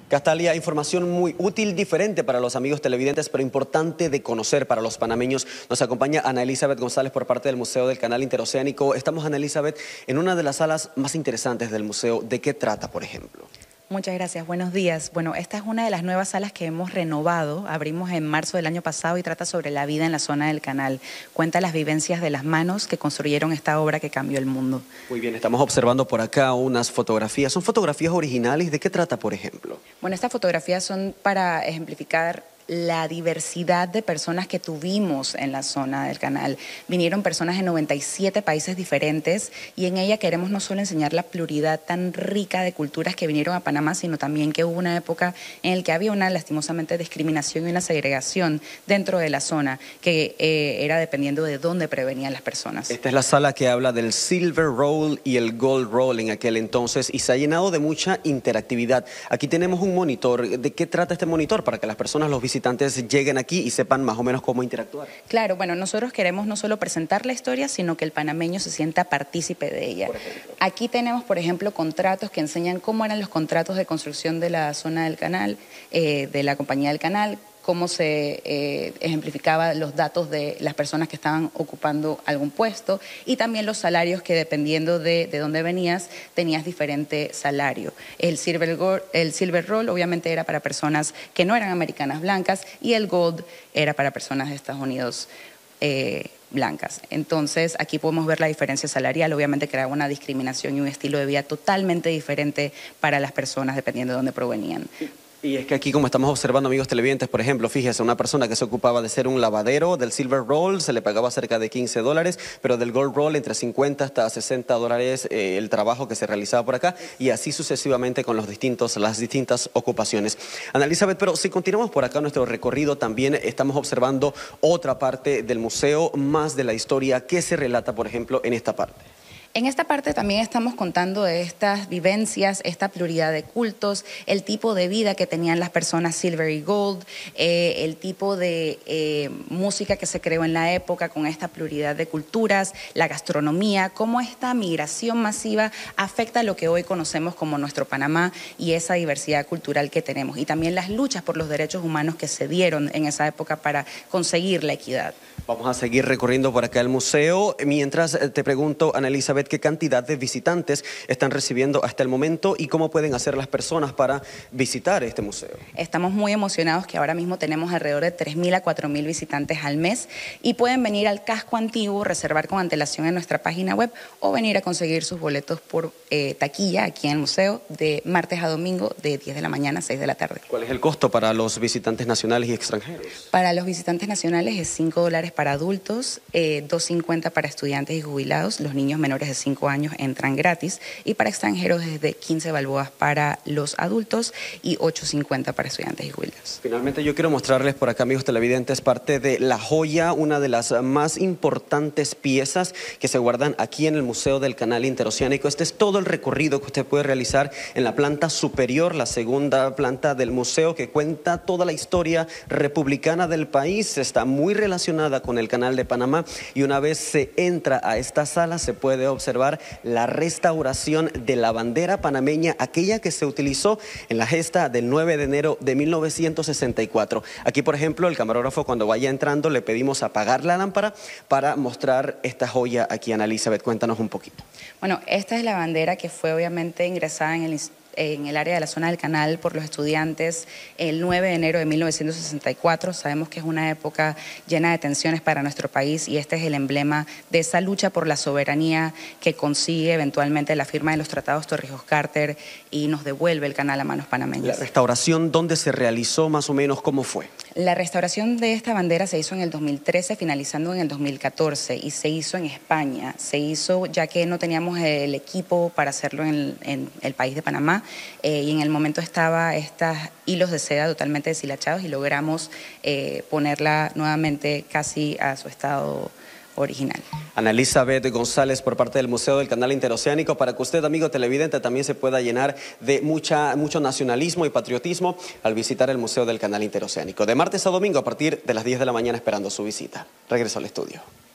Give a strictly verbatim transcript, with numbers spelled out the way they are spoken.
Castalia, información muy útil, diferente para los amigos televidentes, pero importante de conocer para los panameños. Nos acompaña Ana Elizabeth González por parte del Museo del Canal Interoceánico. Estamos, Ana Elizabeth, en una de las salas más interesantes del museo. ¿De qué trata, por ejemplo? Muchas gracias, buenos días. Bueno, esta es una de las nuevas salas que hemos renovado, abrimos en marzo del año pasado y trata sobre la vida en la zona del canal. Cuenta las vivencias de las manos que construyeron esta obra que cambió el mundo. Muy bien, estamos observando por acá unas fotografías. ¿Son fotografías originales? ¿De qué trata, por ejemplo? Bueno, estas fotografías son para ejemplificar la diversidad de personas que tuvimos en la zona del canal. Vinieron personas de noventa y siete países diferentes y en ella queremos no solo enseñar la pluralidad tan rica de culturas que vinieron a Panamá, sino también que hubo una época en la que había una lastimosamente discriminación y una segregación dentro de la zona que eh, era dependiendo de dónde prevenían las personas. Esta es la sala que habla del Silver Roll y el Gold Roll en aquel entonces y se ha llenado de mucha interactividad. Aquí tenemos un monitor. ¿De qué trata este monitor? Para que las personas, los visitantes, lleguen aquí y sepan más o menos cómo interactuar. Claro, bueno, nosotros queremos no solo presentar la historia, sino que el panameño se sienta partícipe de ella. Aquí tenemos, por ejemplo, contratos que enseñan cómo eran los contratos de construcción de la zona del canal, eh, de la compañía del canal, cómo se eh, ejemplificaba los datos de las personas que estaban ocupando algún puesto y también los salarios que dependiendo de, de dónde venías tenías diferente salario. El Silver, Gold, el Silver Roll obviamente era para personas que no eran americanas blancas y el Gold era para personas de Estados Unidos eh, blancas. Entonces aquí podemos ver la diferencia salarial, obviamente creaba una discriminación y un estilo de vida totalmente diferente para las personas dependiendo de dónde provenían. Y es que aquí, como estamos observando, amigos televidentes, por ejemplo, fíjese, una persona que se ocupaba de ser un lavadero del Silver Roll se le pagaba cerca de quince dólares, pero del Gold Roll entre cincuenta hasta sesenta dólares eh, el trabajo que se realizaba por acá y así sucesivamente con los distintos, las distintas ocupaciones. Ana Elizabeth, pero si continuamos por acá nuestro recorrido, también estamos observando otra parte del museo, más de la historia que se relata, por ejemplo, en esta parte. En esta parte también estamos contando de estas vivencias, esta pluralidad de cultos, el tipo de vida que tenían las personas Silver y Gold, eh, el tipo de eh, música que se creó en la época con esta pluralidad de culturas, la gastronomía, cómo esta migración masiva afecta lo que hoy conocemos como nuestro Panamá y esa diversidad cultural que tenemos. Y también las luchas por los derechos humanos que se dieron en esa época para conseguir la equidad. Vamos a seguir recorriendo por acá el museo. Mientras te pregunto, Ana Elizabeth, ¿qué cantidad de visitantes están recibiendo hasta el momento y cómo pueden hacer las personas para visitar este museo? Estamos muy emocionados que ahora mismo tenemos alrededor de tres mil a cuatro mil visitantes al mes y pueden venir al casco antiguo, reservar con antelación en nuestra página web o venir a conseguir sus boletos por eh, taquilla aquí en el museo de martes a domingo de diez de la mañana a seis de la tarde. ¿Cuál es el costo para los visitantes nacionales y extranjeros? Para los visitantes nacionales es cinco dólares para adultos, eh, dos cincuenta para estudiantes y jubilados, los niños menores de cinco años entran gratis y para extranjeros es de quince balboas para los adultos y ocho cincuenta para estudiantes y jubilados. Finalmente yo quiero mostrarles por acá, amigos televidentes, parte de la joya, una de las más importantes piezas que se guardan aquí en el Museo del Canal Interoceánico. Este es todo el recorrido que usted puede realizar en la planta superior, la segunda planta del museo, que cuenta toda la historia republicana del país, está muy relacionada con el Canal de Panamá y una vez se entra a esta sala se puede observar la restauración de la bandera panameña, aquella que se utilizó en la gesta del nueve de enero de mil novecientos sesenta y cuatro. Aquí, por ejemplo, el camarógrafo cuando vaya entrando le pedimos apagar la lámpara para mostrar esta joya aquí. Ana Elizabeth, cuéntanos un poquito. Bueno, esta es la bandera que fue obviamente ingresada en el en el área de la zona del canal por los estudiantes el nueve de enero de mil novecientos sesenta y cuatro. Sabemos que es una época llena de tensiones para nuestro país y este es el emblema de esa lucha por la soberanía que consigue eventualmente la firma de los tratados Torrijos-Carter y nos devuelve el canal a manos panameñas. ¿La restauración dónde se realizó más o menos? ¿Cómo fue? La restauración de esta bandera se hizo en el dos mil trece, finalizando en el dos mil catorce y se hizo en España. Se hizo ya que no teníamos el equipo para hacerlo en, en el país de Panamá. Eh, y en el momento estaba estos hilos de seda totalmente deshilachados y logramos eh, ponerla nuevamente casi a su estado original. Ana Elizabeth González por parte del Museo del Canal Interoceánico, para que usted, amigo televidente, también se pueda llenar de mucha, mucho nacionalismo y patriotismo al visitar el Museo del Canal Interoceánico. De martes a domingo a partir de las diez de la mañana esperando su visita. Regreso al estudio.